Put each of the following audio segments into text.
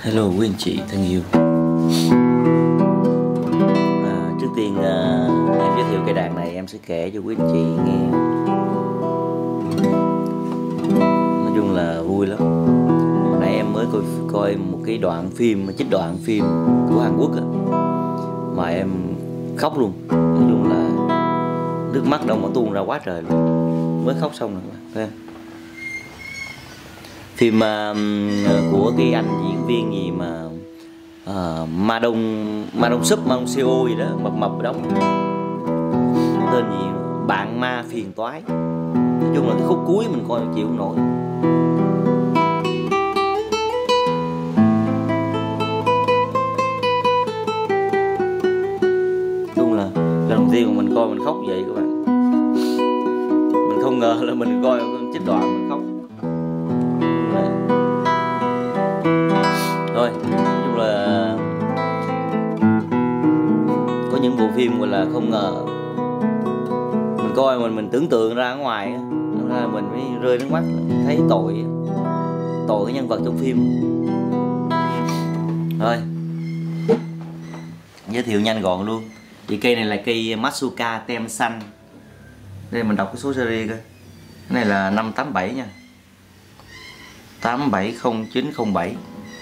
Hello quý anh chị thân yêu. Trước tiên em giới thiệu cây đàn này, em sẽ kể cho quý anh chị nghe. Nói chung là vui lắm. Hồi nãy em mới coi một cái đoạn phim, trích đoạn phim của Hàn Quốc á, mà em khóc luôn. Nói chung là nước mắt đâu mà tuôn ra quá trời luôn. Mới khóc xong rồi. Phim của cái anh diễn viên gì mà Ma Dong Seo gì đó, mập đóng, tên gì Bạn Ma Phiền Toái. Nói chung là cái khúc cuối mình coi chịu không nổi. Nói chung là lần đầu tiên mà mình coi mình khóc vậy các bạn. Mình không ngờ là mình coi trích đoạn mình khóc. Thôi, nói chung là có những bộ phim gọi là không ngờ mình coi mình tưởng tượng ra ở ngoài, ra mình mới rơi nước mắt, thấy tội cái nhân vật trong phim. Thôi, giới thiệu nhanh gọn luôn. Thì cây này là cây Matsuka tem xanh. Đây mình đọc cái số series coi. Cái này là 587 nha, 870907.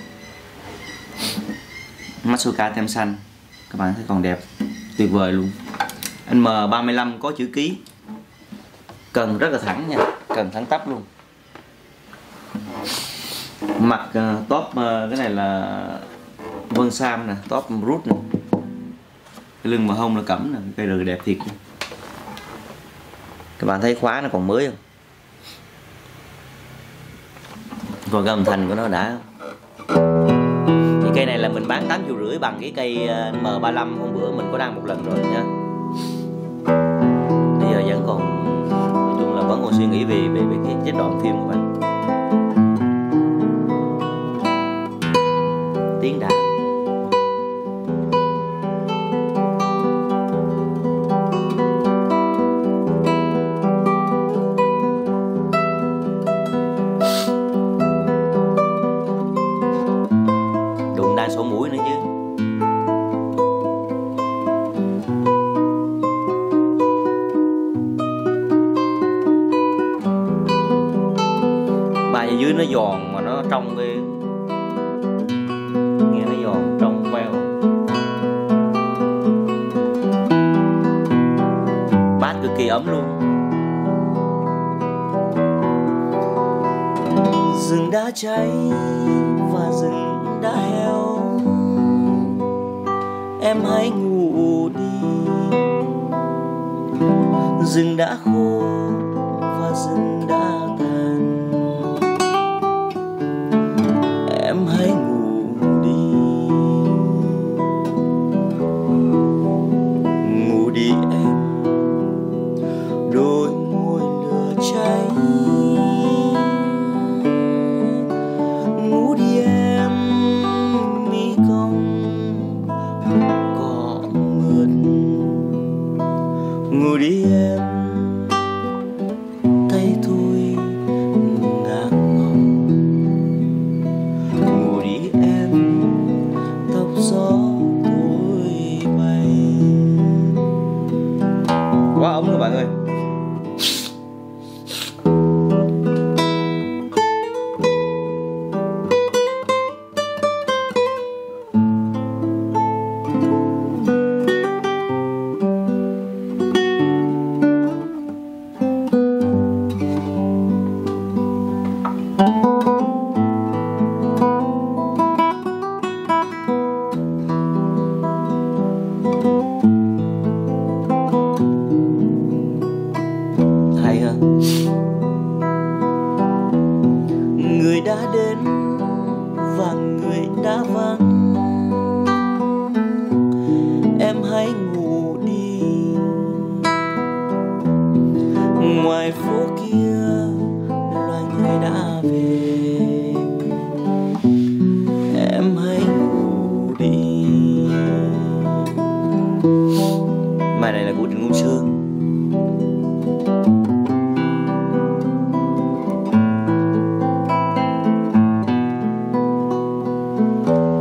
Matsuka tem xanh, các bạn thấy còn đẹp, tuyệt vời luôn. Anh M35 có chữ ký, cần rất là thẳng nha, cần thẳng tắp luôn. Mặt top cái này là Vân Sam nè, top root nè, cái lưng và hông là cẩm nè, cây rừng đẹp thiệt. Các bạn thấy khóa nó còn mới không? Còn cái âm thanh của nó đã. Cây này là mình bán 8,5 triệu bằng cái cây M35 hôm bữa mình có đăng một lần rồi nha. Bây giờ vẫn còn, nói chung là vẫn còn suy nghĩ về cái chế đoạn phim của bạn. Tiếng đàn. Đàn sổ mũi nữa chứ. Bài ở dưới nó giòn mà nó trong cái, nghe nó giòn trong veo. Bass cực kỳ ấm luôn. Rừng đã cháy và rừng đã heo, em hãy ngủ đi. Rừng đã khô và rừng đã tàn, em hãy ngủ đi. Ngủ đi em, đôi môi lửa cháy. Ngủ đi em, mi cong cỏ mượt. Ngủ đi em, thấy tôi ngả ngóng. Ngủ đi em, tóc gió thổi bay. Quá ấm các bạn ơi.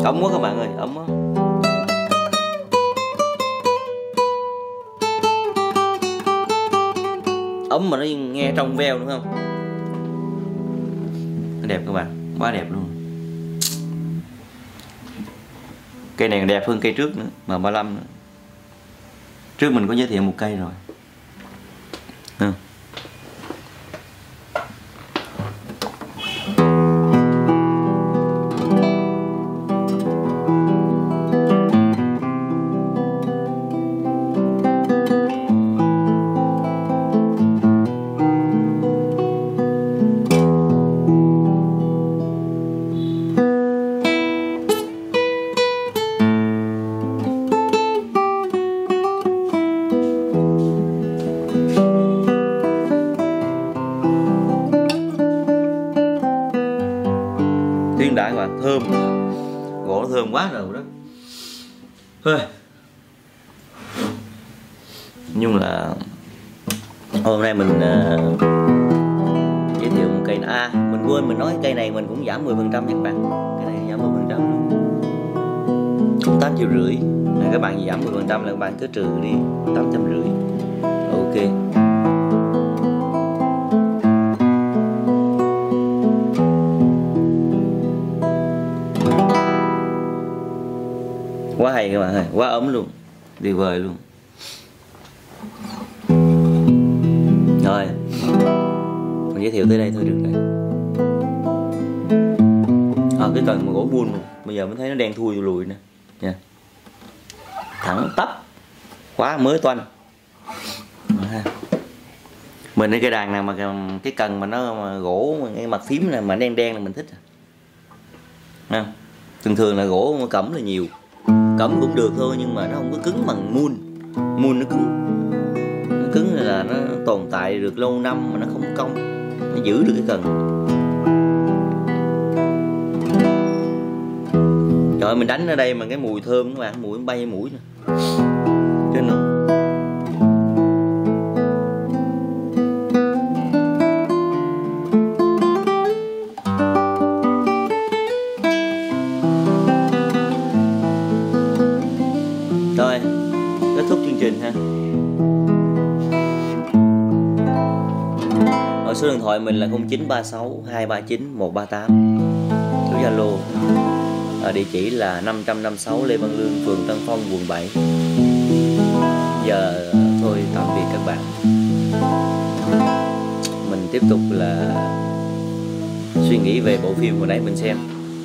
Ấm quá các bạn ơi, ấm quá. Ấm mà nó nghe trong veo đúng không? Nó đẹp các bạn, quá đẹp luôn. Cây này đẹp hơn cây trước nữa, M35 nữa. Trước mình có giới thiệu một cây rồi. Tiếng đã các bạn, thơm, gỗ thơm quá rồi đó. Nhưng là hôm nay mình giới thiệu một cây. Mình quên mình nói cây này mình cũng giảm 10% nha các bạn. Cái này giảm 10% luôn, cũng 8,5 triệu. Các bạn giảm 10% là các bạn cứ trừ đi 850. Ok. Quá hay các bạn ơi, quá ấm luôn, tuyệt vời luôn. Rồi, mình giới thiệu tới đây thôi được rồi. Cái cần mà gỗ buôn bây giờ mới thấy nó đen thui lùi nè nha, thẳng tắp, quá mới toanh. Mình cái đàn nào mà cái cần mà nó gỗ cái mặt phím này mà đen đen là mình thích. Thường là gỗ cẩm là nhiều, cẩm cũng được thôi nhưng mà nó không có cứng bằng mun nó cứng là nó tồn tại được lâu năm mà nó không cong, nó giữ được cái cần. Trời ơi, mình đánh ở đây mà cái mùi thơm các bạn, mùi bay mũi nè trên nữa. Rồi, kết thúc chương trình ha. Ở số điện thoại mình là 0936 239 138, số Zalo. Ở địa chỉ là 556 Lê Văn Lương, phường Tân Phong, quận 7. Giờ thôi tạm biệt các bạn. Mình tiếp tục là suy nghĩ về bộ phim hồi nãy mình xem.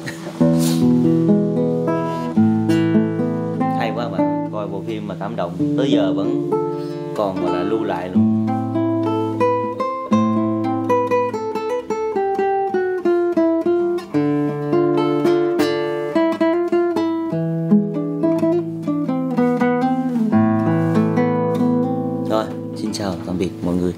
Hay quá bạn, coi bộ phim mà cảm động tới giờ vẫn còn gọi là lưu lại luôn. Rồi, xin chào tạm biệt mọi người.